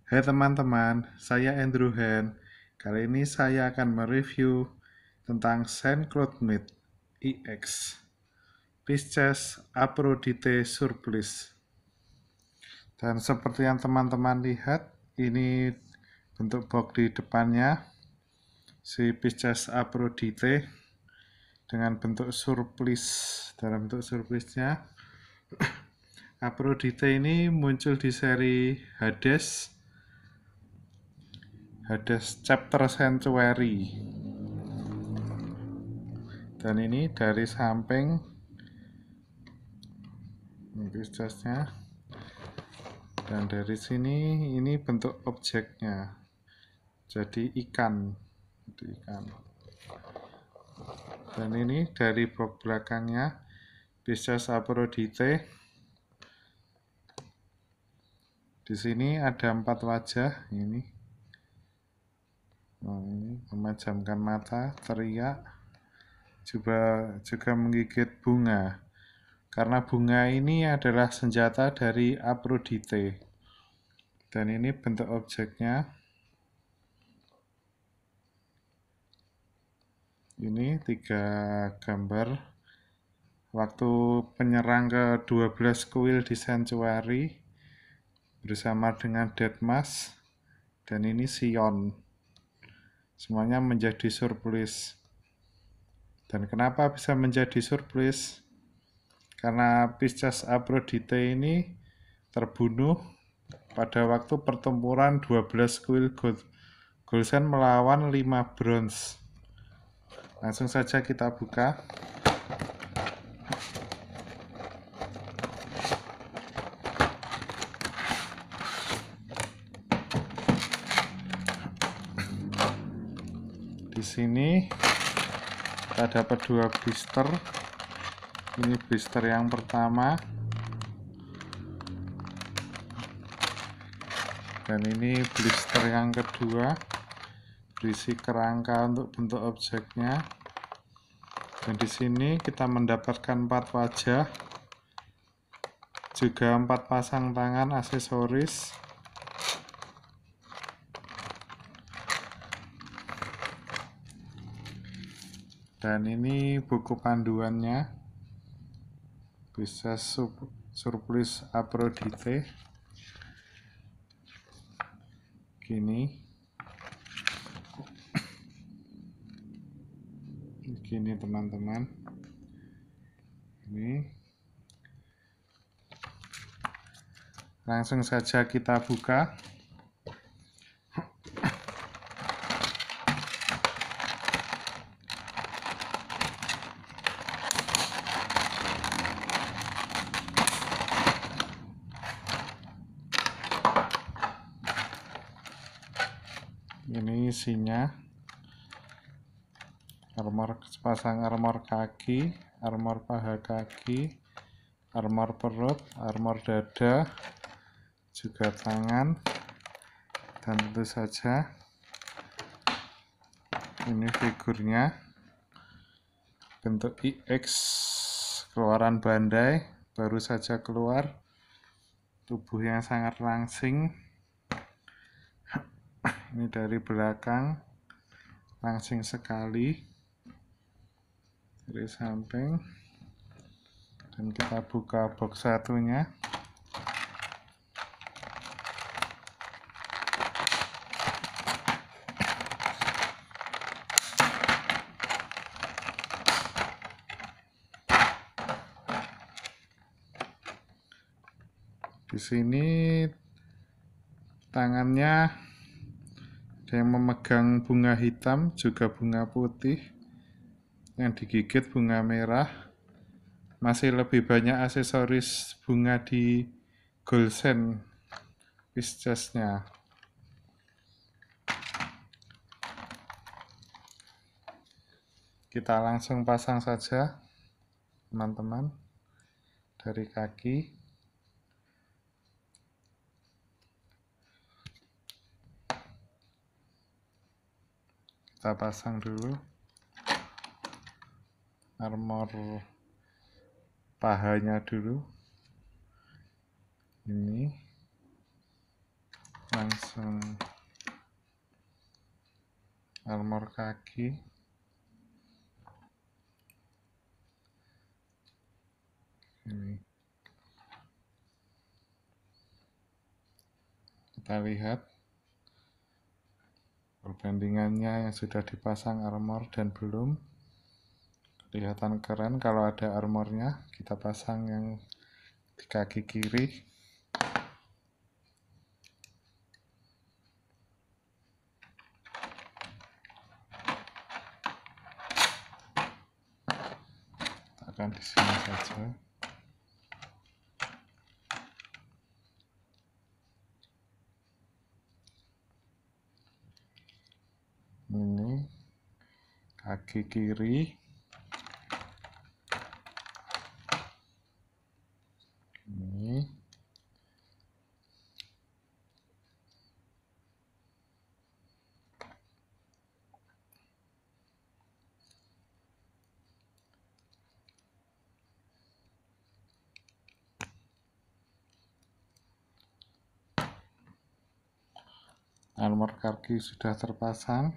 Hai teman-teman, saya Andrew Han. Kali ini saya akan mereview tentang Saint Claude Mead EX Pisces Aphrodite Surplice. Dan seperti yang teman-teman lihat, ini bentuk box di depannya si Pisces Aphrodite dengan bentuk surplice. Dalam bentuk surplice-nya, Aphrodite ini muncul di seri Hades Chapter Sanctuary. Dan ini dari samping Piscesnya, dan dari sini ini bentuk objeknya, jadi ikan. Dan ini dari box belakangnya Pisces Aphrodite. Di sini ada 4 wajah. Ini memejamkan mata, teriak, juga menggigit bunga. Karena bunga ini adalah senjata dari Aphrodite. Dan ini bentuk objeknya. Ini 3 gambar waktu penyerang ke 12 kuil di Sanctuary bersama dengan Deadmas, dan ini Sion. Semuanya menjadi surplice. Dan kenapa bisa menjadi surplice? Karena Pisces Aphrodite ini terbunuh pada waktu pertempuran 12 kuil Golsen melawan 5 bronze. Langsung saja kita buka. Di sini kita dapat 2 blister. Ini blister yang pertama, dan ini blister yang kedua, berisi kerangka untuk bentuk objeknya. Dan di sini kita mendapatkan 4 wajah, juga 4 pasang tangan aksesoris. Dan ini buku panduannya, bisa surplice Aphrodite. Gini teman-teman. Ini langsung saja kita buka. Ini isinya sepasang armor kaki, armor paha kaki, armor perut, armor dada, juga tangan, dan tentu saja ini figurnya bentuk EX keluaran Bandai, baru saja keluar, tubuh yang sangat langsing. Ini dari belakang, langsing sekali. Dari samping, dan kita buka box satunya. Di sini tangannya ada yang memegang bunga hitam, juga bunga putih, yang digigit bunga merah. Masih lebih banyak aksesoris bunga di Golsen Piscesnya. Kita langsung pasang saja teman-teman, dari kaki. Kita pasang dulu armor pahanya dulu. Ini langsung armor kaki. Ini kita lihat perbandingannya yang sudah dipasang armor dan belum. Kelihatan keren kalau ada armornya. Kita pasang yang di kaki kiri. Akan di sini saja. Ini kaki kiri. Ini armor kaki sudah terpasang.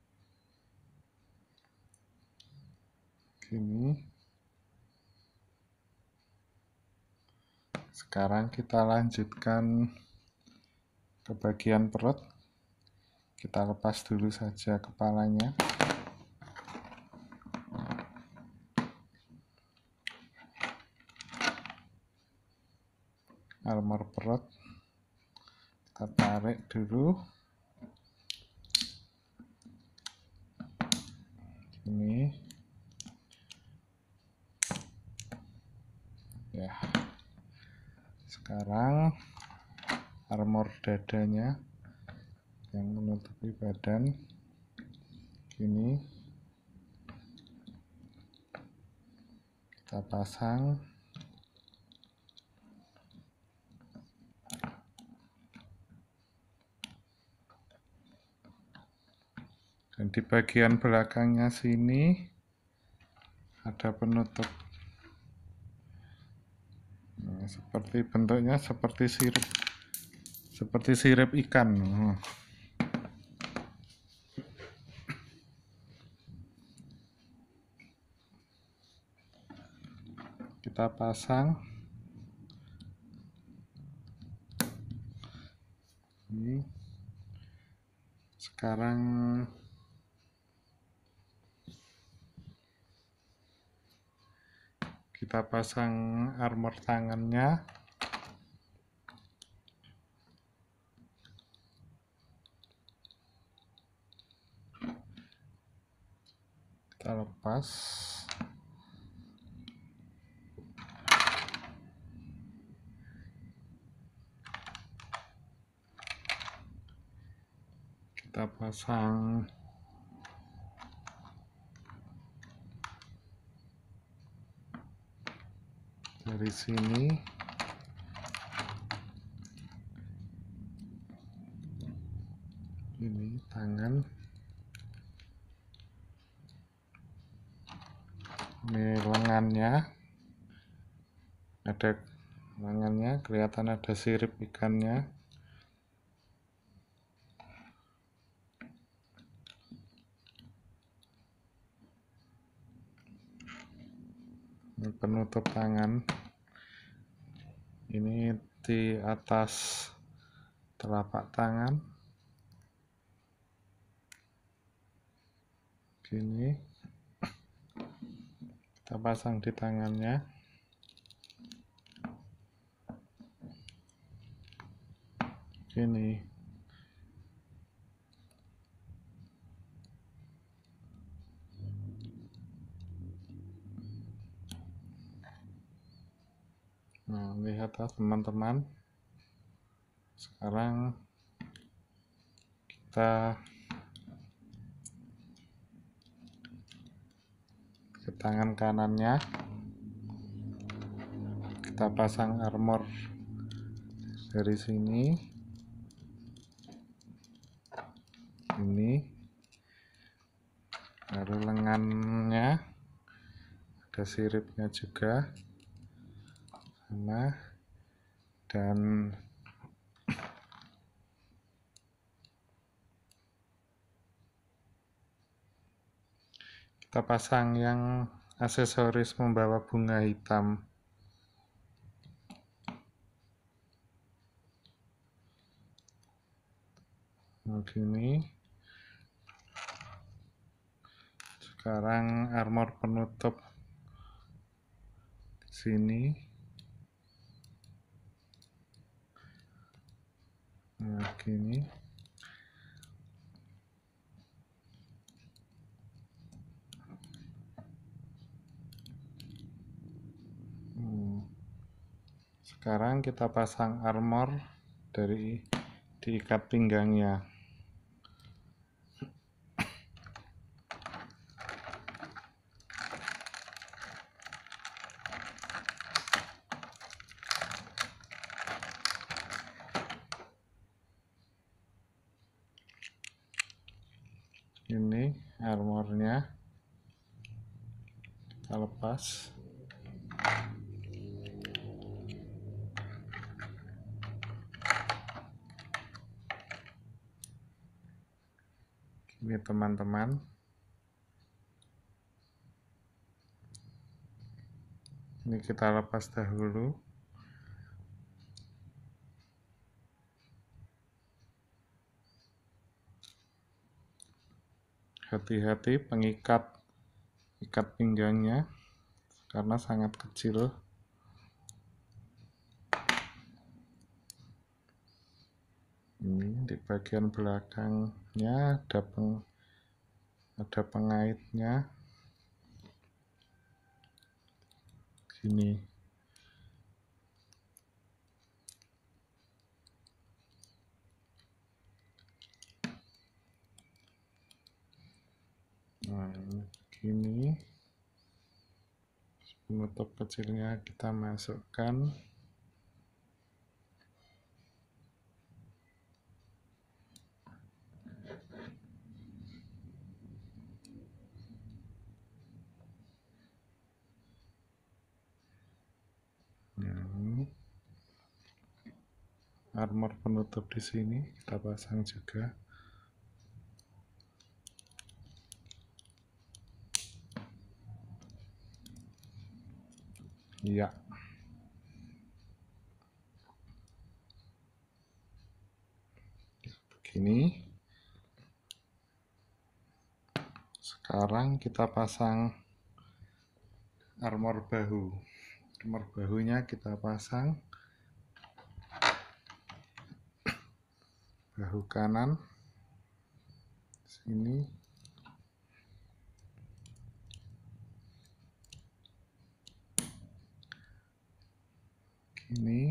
Gini. Sekarang kita lanjutkan ke bagian perut. Kita lepas dulu saja kepalanya. Armor perut kita tarik dulu. Ini ya. Sekarang armor dadanya yang menutupi badan ini kita pasang. Dan di bagian belakangnya sini ada penutup. Nah, seperti bentuknya seperti sirip ikan. Kita pasang. Ini sekarang kita pasang armor tangannya. Kita lepas. Kita pasang dari sini. Ini tangan. Ini lengannya. Ada lengannya, kelihatan ada sirip ikannya. Ini penutup tangan. Ini di atas telapak tangan. Gini. Kita pasang di tangannya. Gini. Nah, lihat teman-teman. Sekarang kita ke tangan kanannya. Kita pasang armor dari sini. Ini. Baru lengannya. Ada siripnya juga. Sama. Dan Kita pasang yang aksesoris membawa bunga hitam. Begini. Sekarang armor penutup di sini. Nah, gini. Sekarang kita pasang armor dari diikat pinggangnya. Ini armornya kita lepas. Ini teman-teman, ini kita lepas dahulu. Hati-hati ikat pinggangnya karena sangat kecil. Ini di bagian belakangnya ada pengaitnya. Gini. Nah, gini. Penutup kecilnya kita masukkan. Armor penutup di sini kita pasang juga. Iya. Begini. Sekarang kita pasang armor bahu. Armor bahunya kita pasang. Bahu kanan. Sini. Gini.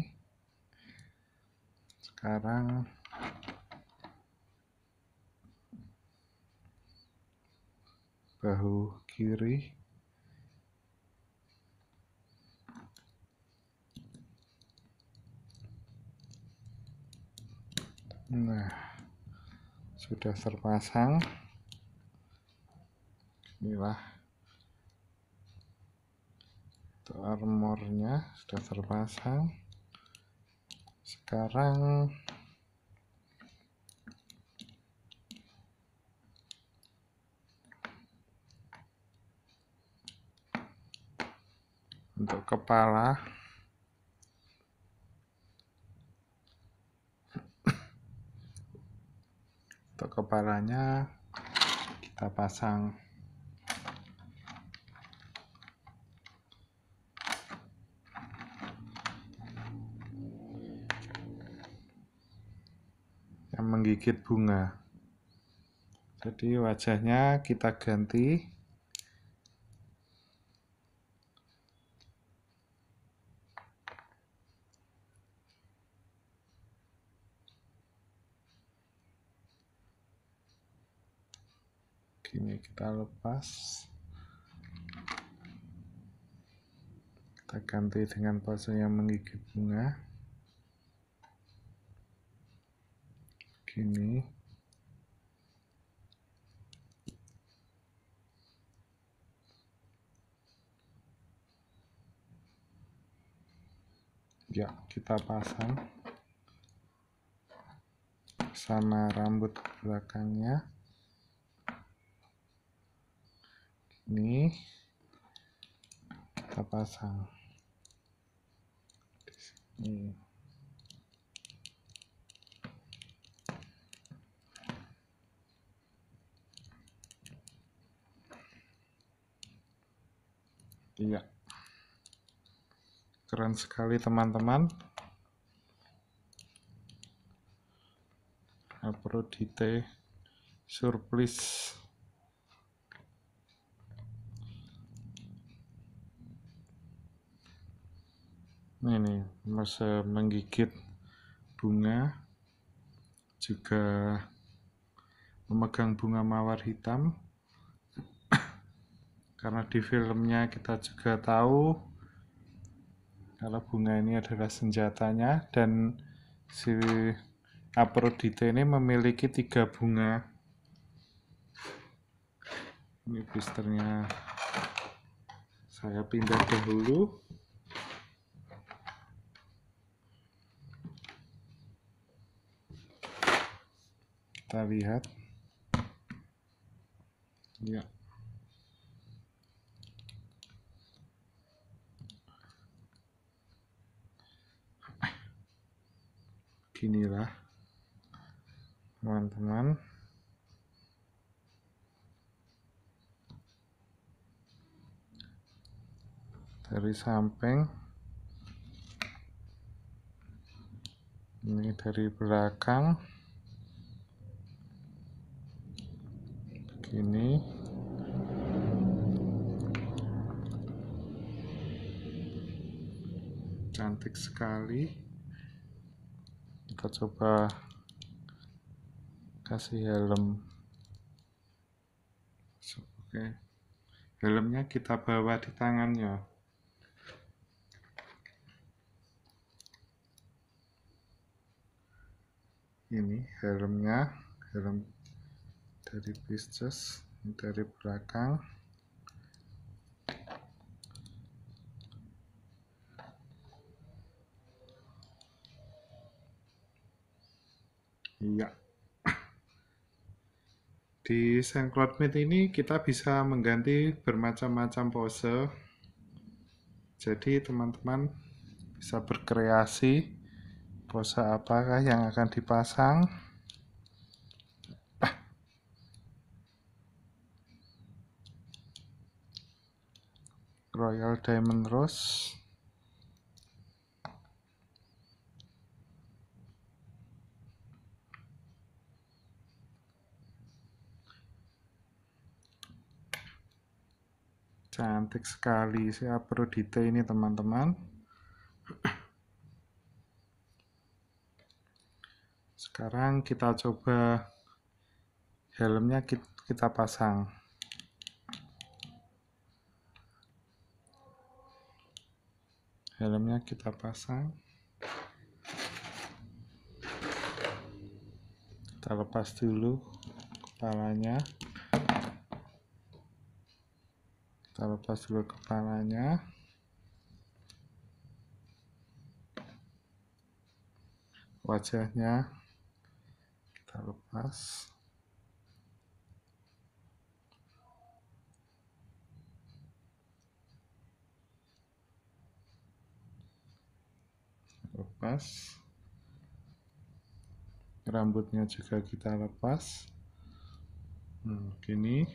Sekarang bahu kiri. Nah, sudah terpasang. Inilah untuk armornya sudah terpasang. Sekarang untuk kepala, untuk kepalanya kita pasang yang menggigit bunga. Jadi wajahnya kita ganti. Gini kita lepas. Kita ganti dengan pose yang menggigit bunga. Gini. Ya, kita pasang sama rambut belakangnya. ini kita pasang di sini. Iya, keren sekali teman-teman. Aphrodite surplis. Ini masa menggigit bunga, juga memegang bunga mawar hitam. Karena di filmnya kita juga tahu kalau bunga ini adalah senjatanya, dan si Aphrodite ini memiliki 3 bunga. Ini blisternya saya pindah dahulu. Kita lihat. Ya. Beginilah teman-teman. Dari samping, ini dari belakang, begini. Cantik sekali. Kita coba kasih helm. Oke, helmnya kita bawa di tangannya. Ini helmnya, helm dari Pisces, dari belakang. Iya. Di Saint Claude Meet ini kita bisa mengganti bermacam-macam pose. Jadi teman-teman bisa berkreasi pose apakah yang akan dipasang. Royal Diamond Rose. Cantik sekali si Aphrodite ini teman-teman. Sekarang kita coba helmnya kita pasang. Helmnya kita pasang. Kita lepas dulu kepalanya. Kita lepas dulu kepalanya. Wajahnya kita lepas. Lepas. Rambutnya juga kita lepas. Gini.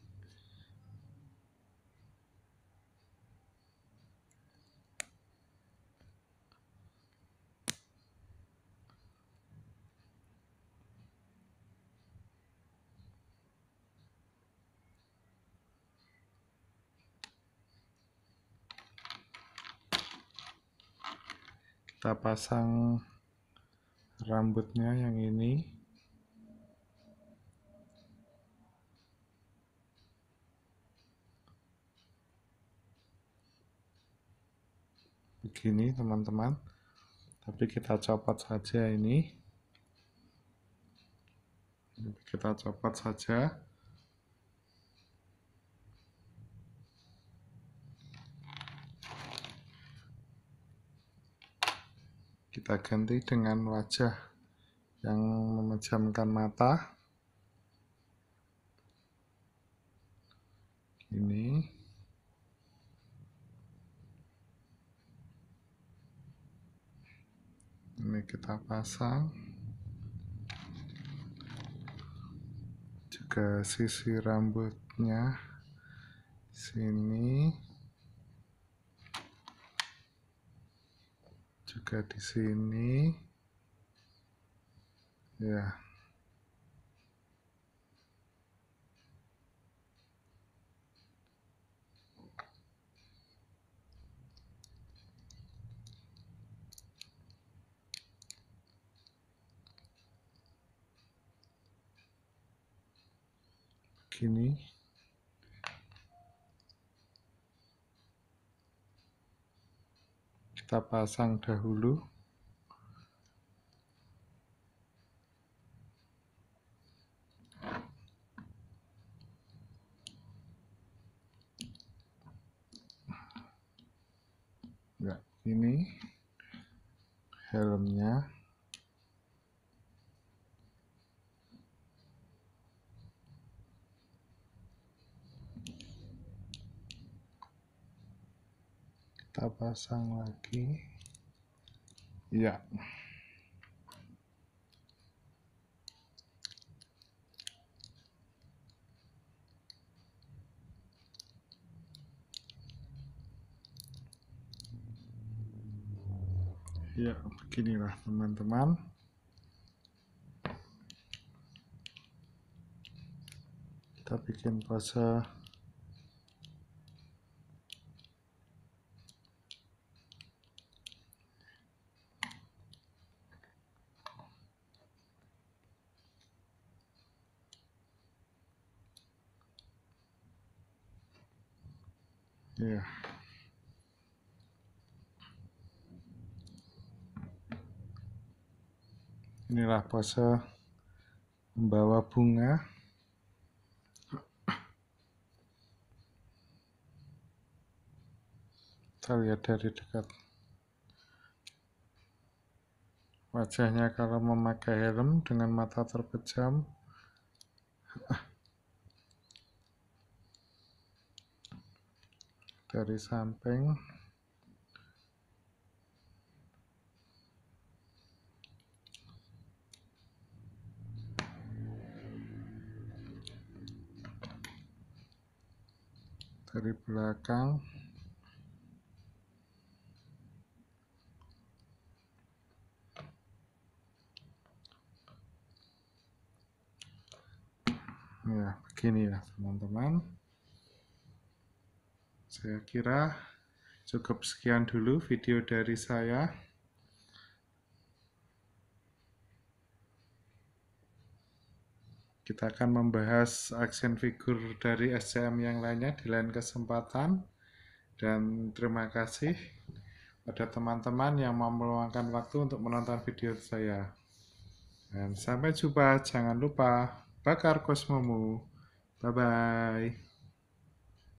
Kita pasang rambutnya yang ini. Begini teman-teman. Tapi kita copot saja ini. Kita copot saja. Kita ganti dengan wajah yang memejamkan mata. Ini kita pasang juga sisi rambutnya sini, juga di sini ya. Begini. Kita pasang dahulu. Ya, ini helmnya. Kita pasang lagi. Ya. Ya, beginilah teman-teman. Kita bikin pose ya. Inilah pose membawa bunga. Kita lihat dari dekat wajahnya kalau memakai helm dengan mata terpejam. Dari samping. Dari belakang. Ya, begini ya teman-teman. Saya kira cukup sekian dulu video dari saya. Kita akan membahas action figure dari SCM yang lainnya di lain kesempatan. Dan terima kasih pada teman-teman yang mau meluangkan waktu untuk menonton video saya. Dan sampai jumpa, jangan lupa bakar kosmomu. Bye-bye.